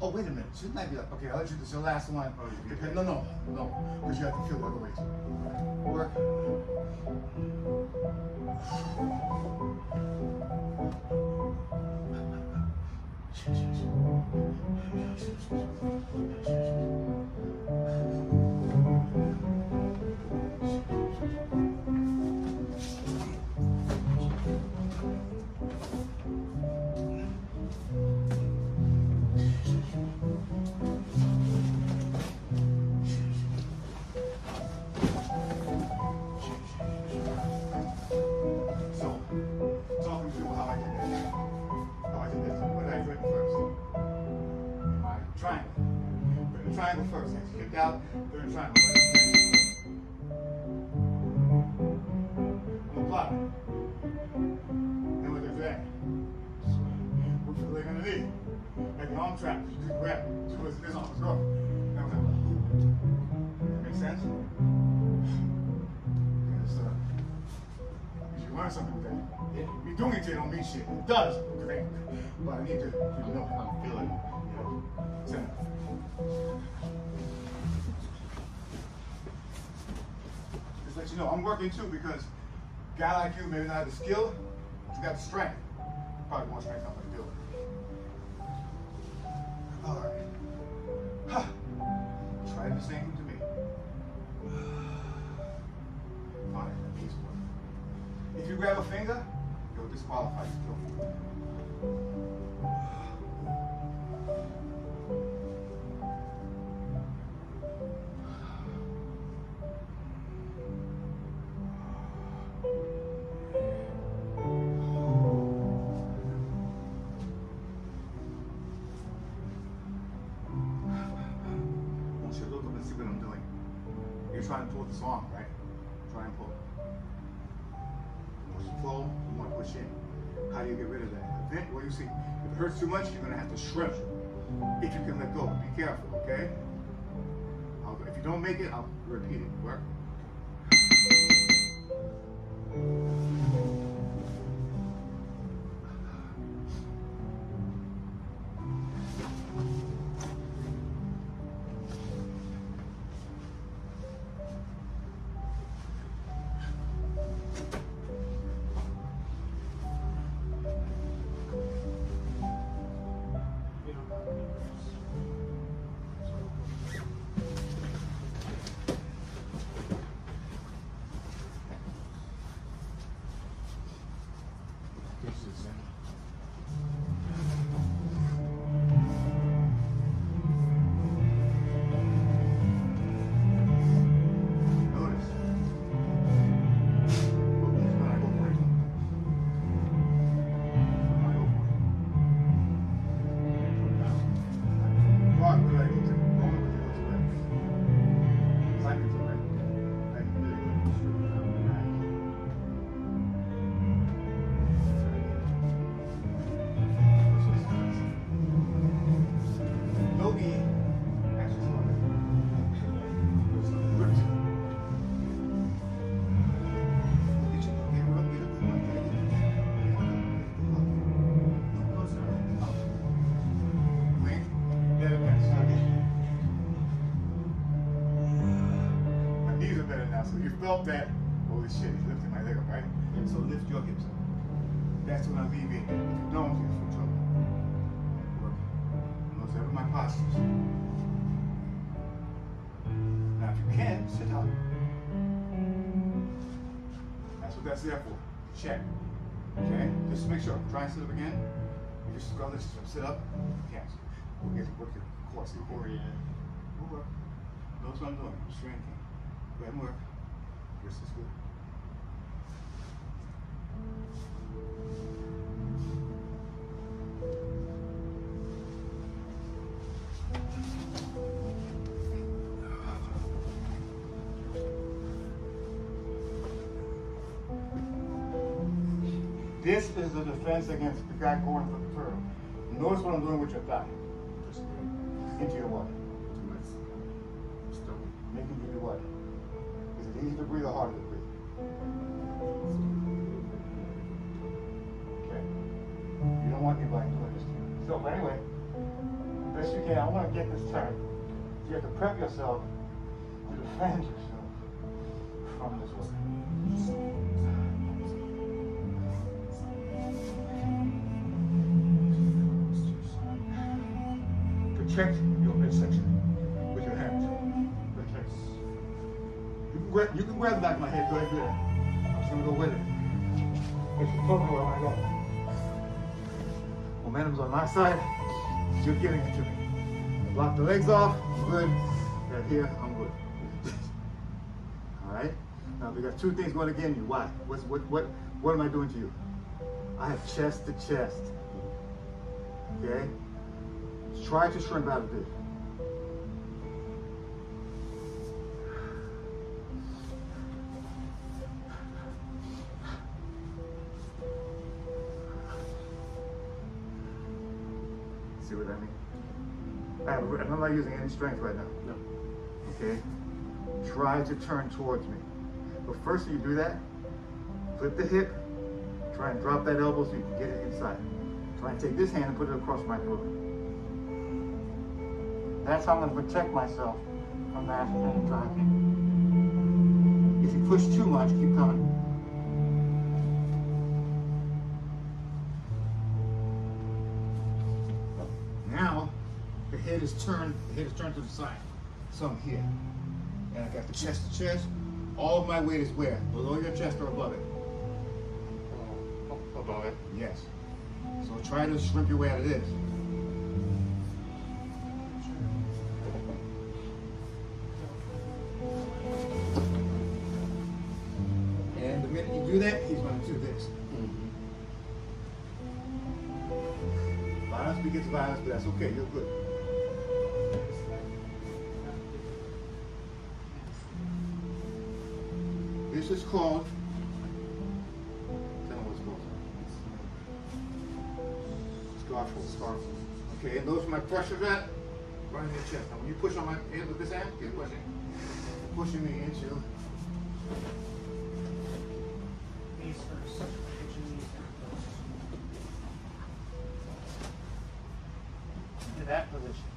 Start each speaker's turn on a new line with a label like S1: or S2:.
S1: oh, wait a minute. Shouldn't I be like, okay, I'll let you, this is your last one. Okay, no. Because you have to feel the other way too. Work. Triangle first. Hands kicked out. Third triangle. On the block. And with the drag. Look for the leg underneath. Like an arm trap. You just grab it. Towards this arm. Let's go. Now we're going. Make sense? Yes, you should learn something with that. Me doing it don't mean shit. It does. Okay? But I need to know how I'm feeling. You know? Center. Just let you know, I'm working too because a guy like you maybe not have the skill, but you got the strength. Probably more strength I'm gonna do it. All right. Huh. Try the same to me. Fine, easy work. If you grab a finger, you'll disqualify you. Try and pull this arm, right? Try and pull. Once you pull, you want to push in. How do you get rid of that? Then, well, you see, if it hurts too much, you're going to have to shrimp. If you can let go, be careful, okay? If you don't make it, I'll repeat it. Work. So you felt that, holy shit, he's lifting my leg up, right? And so lift your hips up. That's when I leave in. If you don't, you're in trouble. Work. Notice every my postures. Now if you can, sit up. That's what that's there for. Check. Okay? Just make sure. Try and sit up again. You just go, let's sit up. You can't. We'll get to work your core. See, core, yeah. We'll work. Notice what I'm doing. I'm shrinking. Go ahead and work. This is good. This is the defense against the guy going for the turtle. Notice what I'm doing with your thigh. Into your what? Making you do what? Is it easy to breathe or harder to breathe? Okay. You don't want anybody doing this to you. So, but anyway, best you can, I want to get this turn. You have to prep yourself to defend yourself from this work. Protect your midsection with your hands. Protect. You can grab the back of my head. Go ahead and do that. I'm just going to go with it. It's pulling where I want to go. Momentum's on my side. You're giving it to me. Block the legs off. I'm good. Right here, I'm good. All right. Now we got two things going against you. Why? What am I doing to you? I have chest to chest. Okay. Try to shrink out of this. See what I mean? I'm not using any strength right now.
S2: No.
S1: Okay? Try to turn towards me. But first you do that, flip the hip, try and drop that elbow so you can get it inside. Try and take this hand and put it across my throat. That's how I'm going to protect myself from that hand driving. If you push too much, keep coming. Now, the head is turned to the side. So I'm here. And I got the chest to chest. All of my weight is where? Below your chest or above it?
S2: Above it.
S1: Yes. So try to shrimp your way out of this. And the minute you do that, he's going to do this. Violence begets violence, but that's okay. You're good. This is called, tell me what it's called. Scarful. Okay, and those are my pressure at right in your chest. Now when you push on my hand with this hand, you're pushing me into.
S3: Knees first. Get your knees down. To that position.